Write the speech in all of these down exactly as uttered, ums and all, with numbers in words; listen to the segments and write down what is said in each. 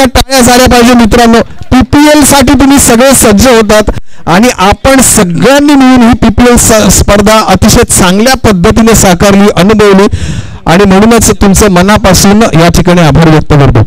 एकदा टाळ्या झाल्या पाहिजे मित्रांनो. पीपीएल साठी तुम्ही सगळे सज्ज होतात आणि आपण सगळ्यांनी मिळून ही पीपीएल स्पर्धा अतिशय चांगल्या पद्धतीने साकारली, अनुभवली आणि म्हणूनच तुमचं मनापासून या ठिकाणी आभार व्यक्त करतो.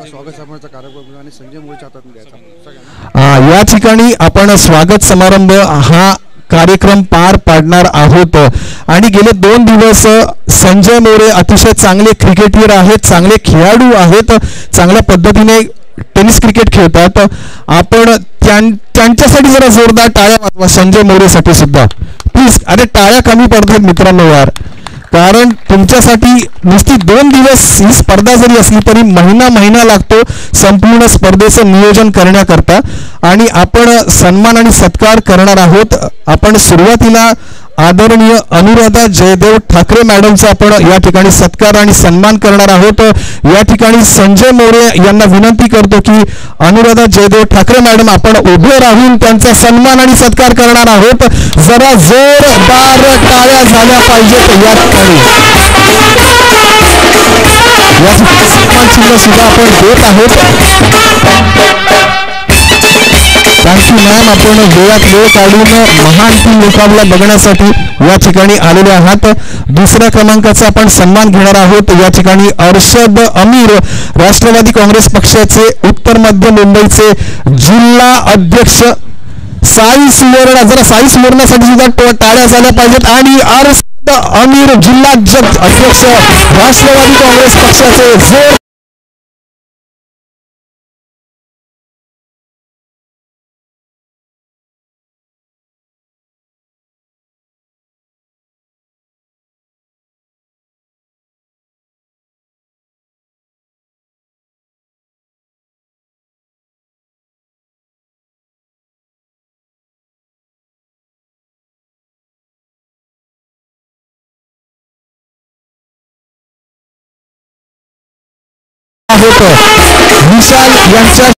या ठिकाणी आपण स्वागत समारंभ हा कार्यक्रम पार पाडणार आहोत आणि गेले दोन दिवस संजय मोरे अतिशय चांगले क्रिकेटर आहेत, चांगले खेळाडू आहेत, चांगल्या पद्धतीने टेनिस क्रिकेट खेळतात. आपण त्यांच्यासाठी जरा जोरदार टाळ्या वाजवा संजय मोरेसाठी सुद्धा प्लीज. अरे टाळ्या कमी पडतात मित्रांनो यार, कारण तुमच्यासाठी नुसती दोन दिवस ही स्पर्धा जरी असली तरी महिना महिना लागतो संपूर्ण स्पर्धेचं नियोजन करण्याकरता आणि आपण सन्मान आणि सत्कार करणार आहोत. आपण सुरुवातीला आदरणीय अनुराधा जयदेव ठाकरे मॅडमचा आपण या ठिकाणी सत्कार आणि सन्मान करणार आहोत. या ठिकाणी संजय मोरे यांना विनंती करतो की अनुराधा जयदेव ठाकरे मॅडम आपण उभे राहून त्यांचा सन्मान आणि सत्कार करणार आहोत. जरा जोरदार टाळ्या झाल्या पाहिजेत या ठिकाणी. या सन्मान चिन्ह सुद्धा आपण देत आहोत. Thank you ma'am. आपण वेळात वेळ काढून महान टीम मुकाबला बघण्यासाठी या ठिकाणी आलेले आहात. दुसऱ्या क्रमांकाचा आपण सन्मान घेणार आहोत. या ठिकाणी अर्शद अमीर राष्ट्रवादी काँग्रेस पक्षाचे उत्तर मध्य मुंबईचे जिल्हा अध्यक्ष. साई सुवर्ण, जरा साई सुवर्णासाठी सुद्धा टाळ्या झाल्या पाहिजेत. आणि अर्शद अमीर जिल्हा अध्यक्ष राष्ट्रवादी काँग्रेस पक्षाचे जोर विशाल यांच्या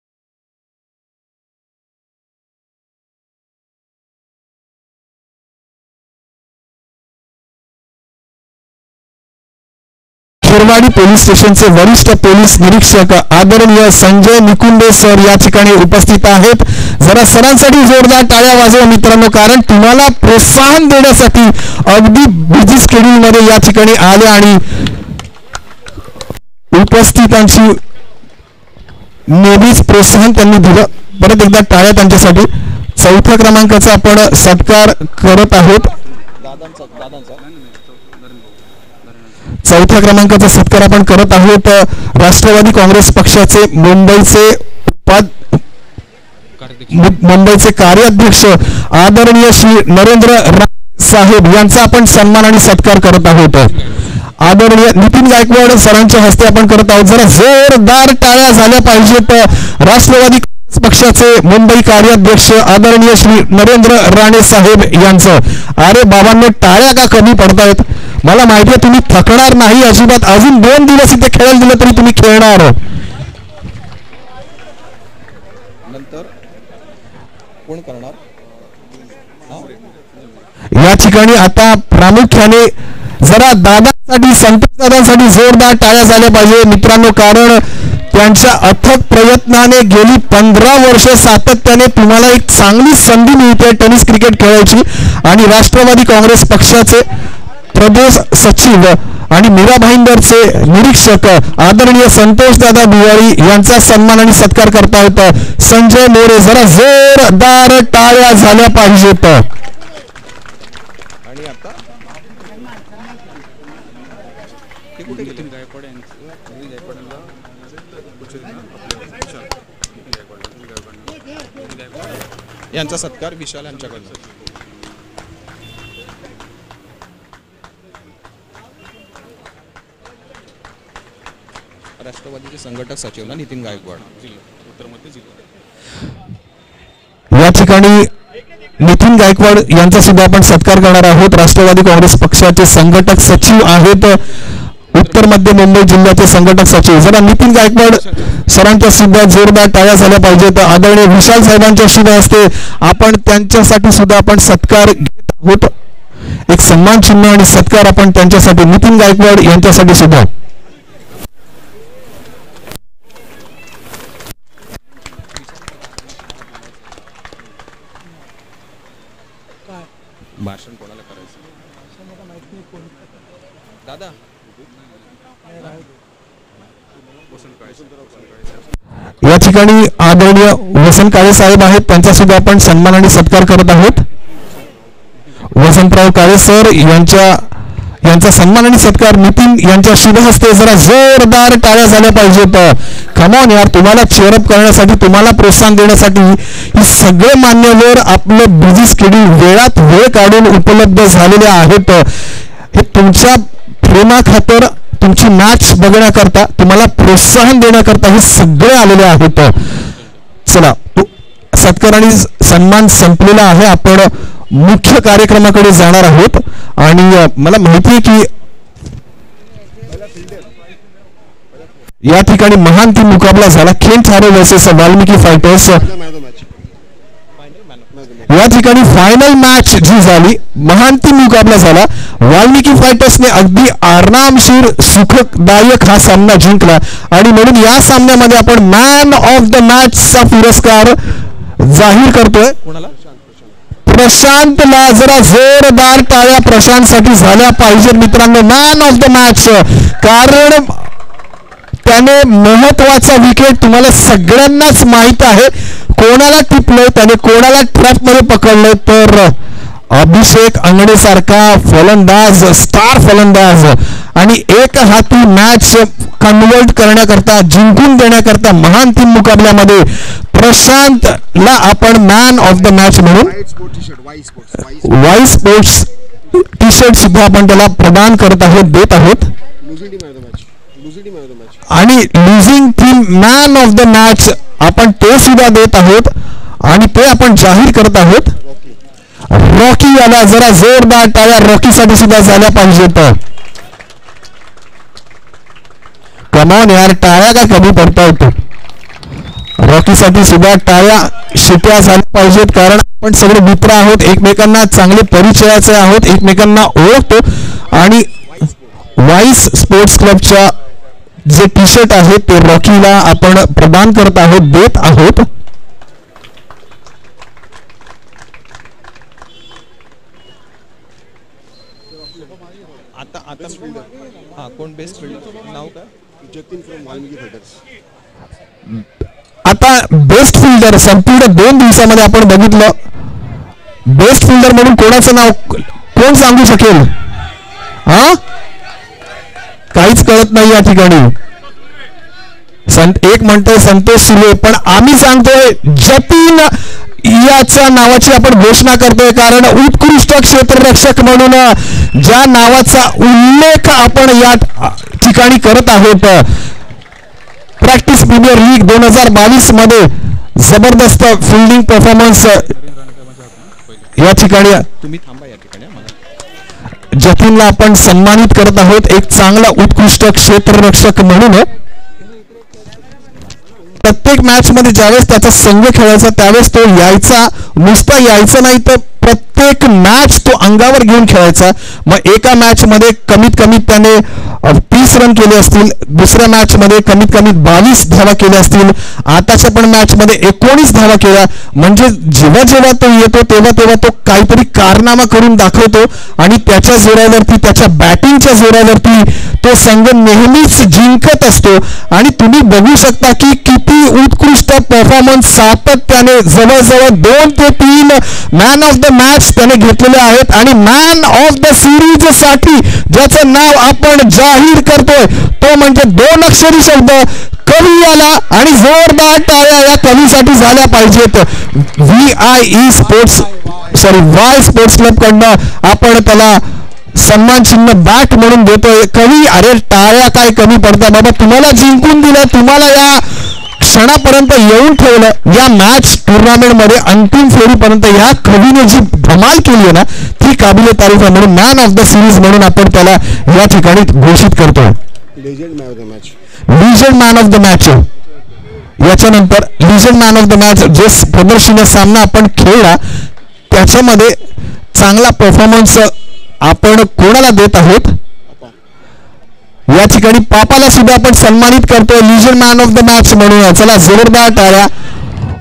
शिरवाडी पोलीस स्टेशनचे वरिष्ठ पोलीस निरीक्षक आदरणीय संजय निकुंदे सर या ठिकाणी उपस्थित आहेत. जरा सरांसाठी जोरदार टाळ्या वाजवा मित्रांनो, कारण तुम्हाला प्रोत्साहन देण्यासाठी अगदी बिझी शेड्यूल मध्ये या ठिकाणी आले आणि उपस्थितांची नेहमीच प्रोत्साहन त्यांनी दिलं. परत एकदा टाळ्या त्यांच्यासाठी. चौथ्या क्रमांकाचा आपण सत्कार करत आहोत. चौथ्या क्रमांकाचा सत्कार आपण करत आहोत राष्ट्रवादी काँग्रेस पक्षाचे मुंबईचे मुंबईचे कार्याध्यक्ष आदरणीय श्री नरेंद्र राणे साहेब यांचा आपण सन्मान आणि सत्कार करत आहोत. आदरणीय नितीन गायकवाड सरांच्या हस्ते आपण करत आहोत. जरा जोरदार टाळ्या झाल्या पाहिजेत राष्ट्रवादी काँग्रेस पक्षाचे मुंबई कार्याध्यक्ष आदरणीय श्री नरेंद्र राणे साहेब यांचं. अरे बाबांनो टाळ्या का कमी पडतायत? मला माहिती आहे तुम्ही थकणार नाही अजिबात. अजून दोन दिवस इथे खेळायला दिलं तरी तुम्ही खेळणार. नंतर कोण करणार या ठिकाणी आता प्रामुख्याने जरा दादांसाठी संतोष दादांसाठी जोरदार टाळ्या झाल्या पाहिजे मित्रांनो, कारण त्यांच्या अथक प्रयत्नाने गेली पंधरा वर्ष सातत्याने तुम्हाला एक चांगली संधी मिळते टेनिस क्रिकेट खेळायची. आणि राष्ट्रवादी काँग्रेस पक्षाचे प्रदेश सचिव आणि मीरा भाईंदरचे निरीक्षक आदरणीय संतोष दादा दिवाळी यांचा सन्मान आणि सत्कार करतायत संजय मोरे. जरा जोरदार टाळ्या झाल्या पाहिजेत. आणि आता यांचा सत्कार विशाल यांच्याकडून. राष्ट्रवादीचे संघटक सचिव नितीन गायकवाड उत्तर मध्य जिल्हा. या ठिकाणी नितीन गायकवाड यांचा सुद्धा आपण सत्कार करणार आहोत. राष्ट्रवादी काँग्रेस पक्षाचे संघटक सचिव आहेत उत्तर मध्य मुंबई जिल्ह्याचे संघटक सचिव. जरा नितीन गायकवाड सरांच्या सुद्धा जोरदार टाळ्या झाल्या पाहिजेत. आदरणीय विशाल साहेबांच्या शुभ हस्ते आपण त्यांच्यासाठी सुद्धा आपण सत्कार घेत आहोत. एक सन्मान चिन्ह आणि सत्कार आपण त्यांच्यासाठी नितीन गायकवाड यांच्यासाठी सुद्धा. भाषण कोणाला करायचं दादा? या ठिकाणी आदरणीय वसंत काळे साहेब आहेत, त्यांचा सुद्धा आपण सन्मान आणि सत्कार करत आहोत. वसंतराव काळे सर यांच्या यांचा सन्मान आणि सत्कार नितीन यांच्या शुभ हस्ते जरा जोरदार टाळ्या झाल्या पाहिजेत. कमॉन यार, तुम्हाला चेअरअप करण्यासाठी, तुम्हाला प्रोत्साहन देण्यासाठी ही सगळे मान्यवर आपलं बिझी स्केड्यूल वेळात वेळ काढून उपलब्ध झालेले आहेत. हे तुमच्या प्रेमाखातर, तुमची मॅच बघण्याकरता, तुम्हाला प्रोत्साहन देण्याकरता हे सगळे आलेले आहेत. चला, सत्कार आणि सन्मान संपलेला आहे. आपण मुख्य कार्यक्रमाकडे जाणार आहोत. आणि मला माहिती आहे की या ठिकाणी महान ती मुकाबला झाला, खेन ठाणे वर्सेस वाल्मिकी फायटर्स. या ठिकाणी फायनल मॅच जी झाली, महान ती मुकाबला झाला. वाल्मिकी फायटर्सने अगदी आरामशीर सुखदायक हा सामना जिंकला आणि म्हणून या सामन्यामध्ये आपण मॅन ऑफ द मॅचचा पुरस्कार जाहीर करतोय. प्रशांतला जरा जोरदार टाळ्या प्रशांतसाठी झाल्या पाहिजेत मित्रांनो. मॅन ऑफ द मॅच, कारण त्याने महत्वाचा विकेट, तुम्हाला सगळ्यांनाच माहित आहे कोणाला टिपलंय त्याने, कोणाला ट्रॅप मध्ये पकडलंय, तर अभिषेक अंगणे सारखा फलंदाज, स्टार फलंदाज, आणि एक हाती मॅच कन्वर्ट करण्याकरता, जिंकून देण्याकरता महान तीन मुकाबल्यामध्ये प्रशांतला आपण मॅन ऑफ द मॅच म्हणून वाई स्पोर्ट्स टी शर्ट सुद्धा आपण त्याला प्रदान करत आहोत, देत आहोत. आणि losing team man of the match आपण ते सुद्धा देत आहोत आणि ते आपण जाहीर करत आहोत. रॉकी याला जरा जोरदार टाळ्या रॉकीसाठी सुद्धा झाल्या पाहिजेत. कमॉन यार, टाळ्या काय कमी पडतायत. रॉकीसाठी सुद्धा टाळ्या शिट्या झाल्या पाहिजेत, कारण आपण सगळे मित्र आहोत, एकमेकांना चांगले परिचयाचे आहोत, एकमेकांना ओळखतो. आणि वाईस स्पोर्ट्स क्लबच्या जे टी शर्ट आहे ते रॉकीला आपण प्रदान करत आहोत, देत आहोत. आता आता हा कोण बेस्ट फिल्डर नाव का? Jatin from Valmiki fighters. आता बेस्ट फिल्डर संपूर्ण दोन दिवसामध्ये आपण बघितलं, बेस्ट फिल्डर म्हणून कोणाचं नाव कोण सांगू शकेल? हा, काहीच कळत नाही या ठिकाणी. एक म्हणतोय संतोष सुले, पण आम्ही सांगतोय जतीन याच्या नावाची आपण घोषणा करतोय, कारण उत्कृष्ट क्षेत्ररक्षक म्हणून ज्या नावाचा उल्लेख आपण या ठिकाणी करत आहोत, प्रॅक्टिस प्रीमियर लीग दोन हजार बावीस मध्ये जबरदस्त फिल्डिंग परफॉर्मन्स या ठिकाणी तुम्ही थांबा, या ठिकाणी जतीनला आपण सन्मानित करत आहोत एक चांगला उत्कृष्ट क्षेत्ररक्षक म्हणून. प्रत्येक मॅच मध्ये ज्यावेळेस त्याचा संघ खेळायचा त्यावेळेस तो यायचा, नुसता यायचा नाही तर प्रत्येक मॅच तो अंगावर घेऊन खेळायचा. मग एका मॅच मध्ये कमीत कमी त्याने तीस रन केले असतील, दुसऱ्या मॅच मध्ये कमीत कमी बावीस धावा केल्या असतील, आताच्या पण मॅच मध्ये एकोणीस धावा केल्या. म्हणजे जेव्हा जेव्हा तो येतो तेव्हा तेव्हा तो काहीतरी कारनामा करून दाखवतो आणि त्याच्या जोरावरती, त्याच्या बॅटिंगच्या जोरावरती तो संघ नेहमीच जिंकत असतो. आणि तुम्ही बघू शकता की किती उत्कृष्ट परफॉर्मन्स सातत्याने जवळजवळ दोन ते तीन मॅन ऑफ द मॅच त्याने घेतलेले आहेत. आणि मॅन ऑफ द सिरीज साठी ज्याचं नाव आपण जाहीर करतोय तो म्हणजे दोन अक्षरी शब्द कवी आला. आणि जोरदार टाळ्या या कवीसाठी झाल्या पाहिजेत. V I E sports sorry Y sports club कडनं आपण त्याला सन्मान चिन्ह बॅट म्हणून देतोय. कवी, अरे टाळ्या काय कमी पडतात बाबा, तुम्हाला जिंकून दिलं, तुम्हाला या क्षणापर्यंत येऊन ठेवलं, या मॅच टुर्नामेंट मध्ये अंतिम फेरीपर्यंत या कवीने जी धमाल केली आहे ना ती काबिले तारीफ आहे. म्हणून मॅन ऑफ द सिरीज म्हणून आपण त्याला या ठिकाणी घोषित करतो. Legend man of the match, legend man of the match. याच्यानंतर legend man of the match जे प्रदर्शनीय सामना आपण खेळला त्याच्यामध्ये चांगला परफॉर्मन्स आपण कोणाला देत आहोत? या ठिकाणी पापाला सुद्धा आपण सन्मानित करतोय legend man of the match म्हणून. चला जोरदार टाळ्या.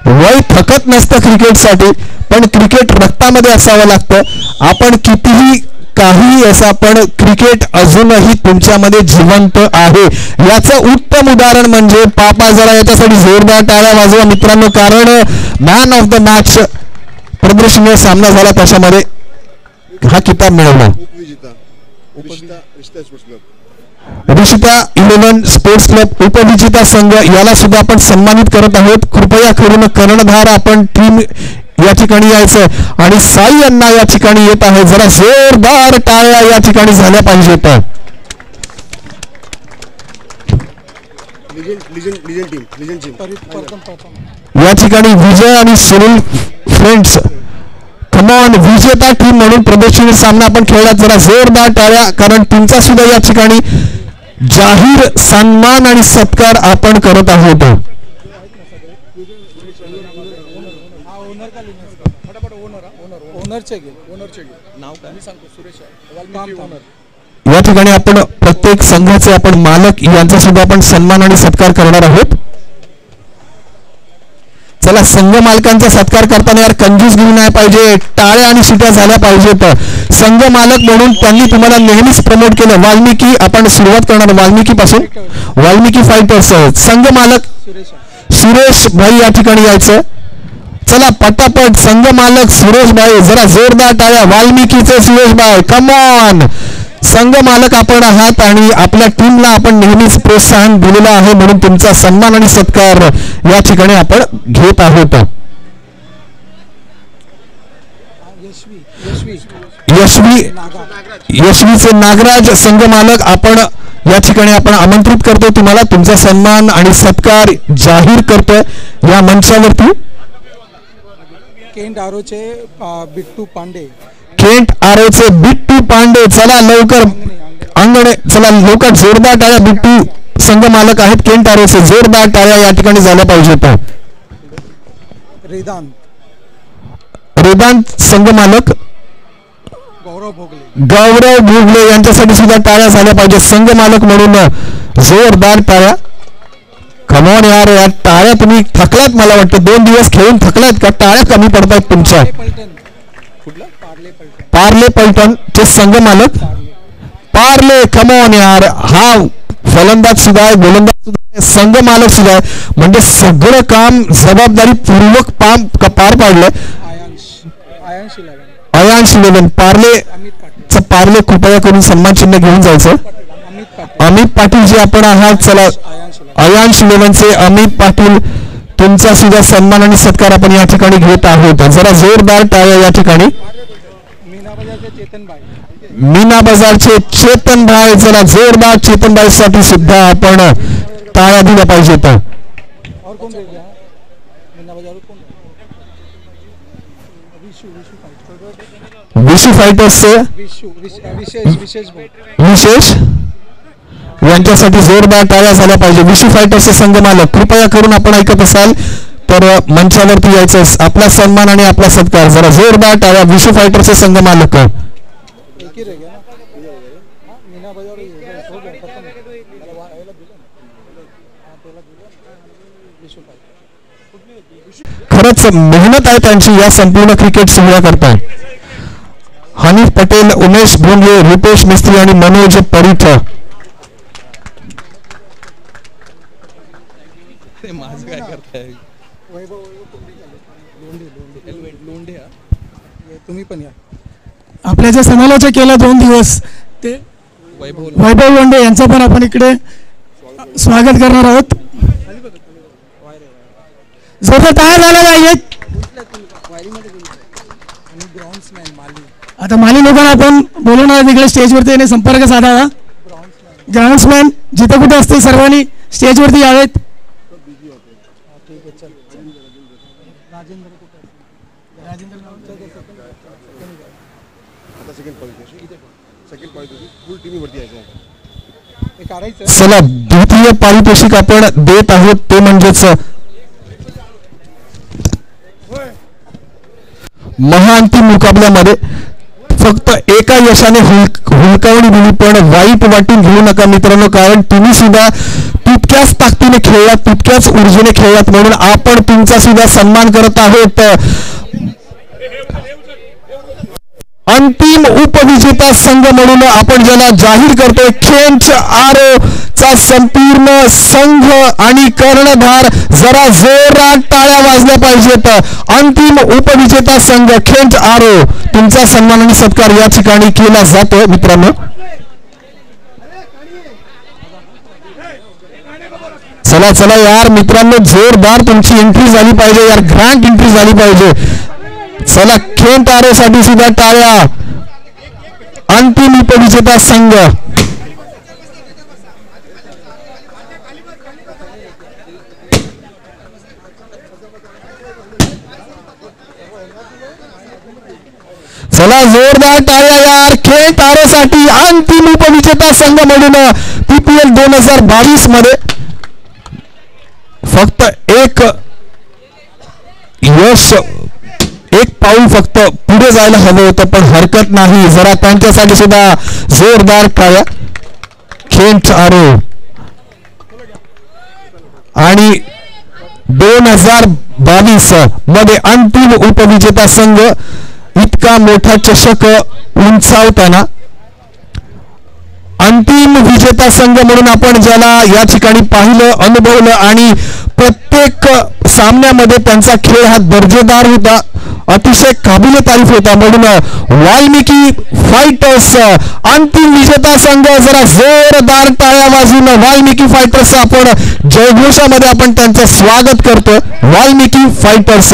वय थकत नसतं क्रिकेटसाठी, पण क्रिकेट रक्तामध्ये असावं लागतं. आपण कितीही काही असं पण क्रिकेट अजूनही तुमच्यामध्ये जिवंत आहे. याचं उत्तम उदाहरण म्हणजे पापा. जरा याच्यासाठी जोरदार टाळ्या वाजवा मित्रांनो, कारण मॅन ऑफ द मॅच प्रदर्शनीय सामना झाला, त्याच्यामध्ये हा किताब मिळवला. उपविजेता Rishta Rishta sports club. Rishta eleven sports club उपविजेता संघ, याला सुद्धा आपण सन्मानित करत आहोत. कृपया करून कर्णधार आपण टीम या ठिकाणी यायचं आणि साई अण्णा या ठिकाणी येत आहे. जरा जोरदार टाळ्या या ठिकाणी झाल्या पाहिजेत. Legend legend legend team legend team या ठिकाणी विजय आणि सुनील फ्रेंड्स कमॉन विजेता टीम म्हणून प्रदर्शनी सामना आपण खेळला. जरा जोरदार टाळ्या, कारण टीमचा सुद्धा या ठिकाणी जाहीर सन्मान आणि सत्कार आपण करत आहोत. या ठिकाणी आपण प्रत्येक संघाचे आपण मालक यांचा सुद्धा आपण सन्मान आणि सत्कार करणार आहोत. चला, संघ मालकांचा सत्कार करताना यार कंजूस घेऊ नाही पाहिजे, टाळ्या आणि शिट्या झाल्या पाहिजेत. संघ मालक म्हणून त्यांनी तुम्हाला नेहमीच प्रमोट केलं. वाल्मिकी आपण सुरुवात करणार वाल्मिकी पासून. वाल्मिकी फायटर्स संघ मालक सुरेश भाई या ठिकाणी यायचं. चला पटापट संघ मालक सुरेश भाई, जरा जोरदार टाळ्या. वाल्मिकीचे सुरेश भाई कम ऑन. संघ मालक आपण आहात आणि आपल्या टीमला आपण नेहमीच प्रोत्साहन दिलेलं आहे, म्हणून तुमचा सन्मान आणि सत्कार या ठिकाणी आपण घेत आहोत. यशवी यशवीचे नागराज संघ मालक आपण या ठिकाणी आपण आमंत्रित करतो. तुम्हाला तुमचा सन्मान आणि सत्कार जाहीर करतोय या मंचावरती. केंट आरोचे बिट्टू पांडे. केंट आरोचे बिट्टू पांडे, चला लवकर अंगणे, चला लवकर जोरदार टाळ्या. बिट्टू संघ मालक आहेत केंट आरोचे, जोरदार टाळ्या या ठिकाणी झाल्या पाहिजेत. रेदांत रेदांत संघ मालक गौरव भोगले. गौरव भोगले यांच्यासाठी सुद्धा टाळ्या झाल्या पाहिजे संघ मालक म्हणून. जोरदार टाळ्या. कमॉन यार, या टाळ्या तुम्ही थकलात, मला वाटतं दोन दिवस खेळून थकलात का? टाळ्या कमी पडतायत तुमच्या. पार्ले पलटण चे संघ मालक पार्ले, कमॉन यार. हा फलंदाज सुद्धा आहे, गोलंदाज सुद्धा आहे, संघ मालक सुद्धा आहे, म्हणजे सगळं काम जबाबदारी पूर्वक पाम पार पाडलंय. अयांश इलेव्हन पार्ले पार्ले कृपया करून सन्मान चिन्ह घेऊन जायचं. अमित पाटील जे आपण आहात, चला अयांश इलेव्हनचे अमित पाटील, तुमचा सुद्धा सन्मान आणि सत्कार आपण या ठिकाणी घेत आहोत. जरा जोरदार टाळ्या या ठिकाणी. मीना बाजारचे चेतन भाई, जरा जोरदार चेतन भाई साठी सुद्धा आपण टाळ्या दिल्या पाहिजेत. विशू फायटर्सचे विशेष यांच्यासाठी जोरदार टाळ्या झाल्या पाहिजे. विशू फायटर्सचे संघ मालक कृपया करून आपण ऐकत असाल तर मंचावरती यायचं, आपला सन्मान आणि आपला सत्कार. जरा जोरदार टाळ्या. विशू फायटर्सचे संघ मालक. खरंच मेहनत आहे त्यांची या संपूर्ण क्रिकेट सोहळ्या करता. हनीफ पटेल, उमेश भोंगे, रुपेश मिस्त्री आणि मनोज परीठ. काय करताय? तुम्ही पण या. आपल्या जे समालोचक केलं दोन दिवस ते वैभव लोंढे यांचं पण आपण इकडे स्वागत करणार आहोत. जोरदार टाळ्या झाल्या पाहिजेत. आता माली लोकांना आपण बोलवणार तिकडे स्टेजवरती येणे, संपर्क साधावा. ग्राउंड्समॅन जिथे कुठे असतील सर्वांनी स्टेजवरती यावेत. चला द्वितीय पारितोषिक आपण देत आहोत, ते म्हणजेच महाअंतिम मुकाबल्यामध्ये फक्त एका यशाने हुलकावणी दिली, पण वाईट वाटून घेऊ नका मित्रांनो, कारण तुम्ही सुद्धा तितके तितक्याच ताकदीने खेळलात, तितक्याच ऊर्जेने खेळलात, म्हणून आपण तुमचा सुद्धा सन्मान करत आहोत. अंतिम उपविजेता संघ म्हणून आपण ज्याला जाहीर करतोय खेंच आरो चा संपूर्ण संघ आणि कर्णधार, जरा जोरात टाळ्या वाजल्या पाहिजेत. अंतिम उपविजेता संघ खेंच आरो, तुमचा सन्मान आणि सत्कार या ठिकाणी केला जातो. मित्रांनो, चला चला यार मित्रांनो, जोरदार तुमची एंट्री झाली पाहिजे यार, ग्रँड एंट्री झाली पाहिजे. चला खेंच आरो साठी सुद्धा टाळ्या. अंतिम उपविजेता संघ, चला जोरदार टाळ्या यार खेंच आरो साठी. अंतिम उपविजेता संघ म्हणून पीपीएल दोन हजार बावीस मध्ये फक्त एक यश, एक पाऊल फक्त पुढे जायला हवं होतं, पण हरकत नाही. जरा त्यांच्यासाठी सुद्धा जोरदार टाळ्या. खेंच आरो आणि दोन हजार बावीस मध्ये अंतिम उपविजेता संघ इतका मोठा चषक उंचावताना अंतिम विजेता संघ म्हणून आपण ज्याला या ठिकाणी पाहिलं, अनुभवलं आणि प्रत्येक सामन्यामध्ये त्यांचा खेळ हा दर्जेदार होता, अतिशय काबिल तारीफ होता, म्हणून वाल्मिकी फायटर्स अंतिम विजेता संघ. जरा जोरदार टाळ्या वाजून वाल्मिकी फायटर्स आपण जयघोषामध्ये आपण त्यांचं स्वागत करतो. वाल्मिकी फायटर्स.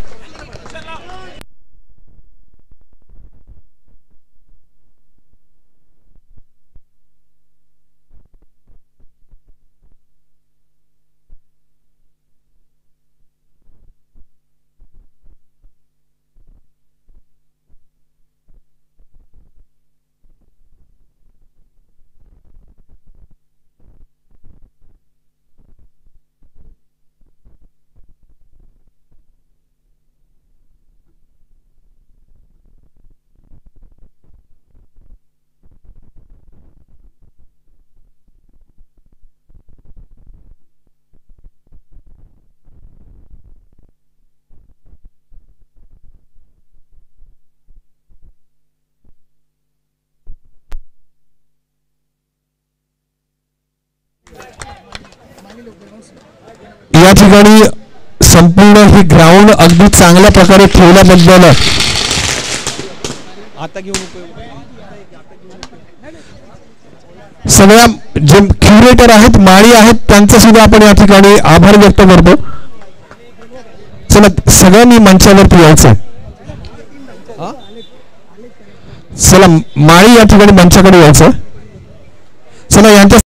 या ठिकाणी संपूर्ण हे ग्राउंड अगदी चांगल्या प्रकारे ठेवल्याबद्दल आता घेऊ सगळ्या जे क्युरेटर आहेत, माळी आहेत, त्यांचा सुद्धा आपण या ठिकाणी आभार व्यक्त करतो. चला सगळ्यांनी मंचावरती यायचं. चला माळी या ठिकाणी मंचाकडे यायचं. चला यांच्या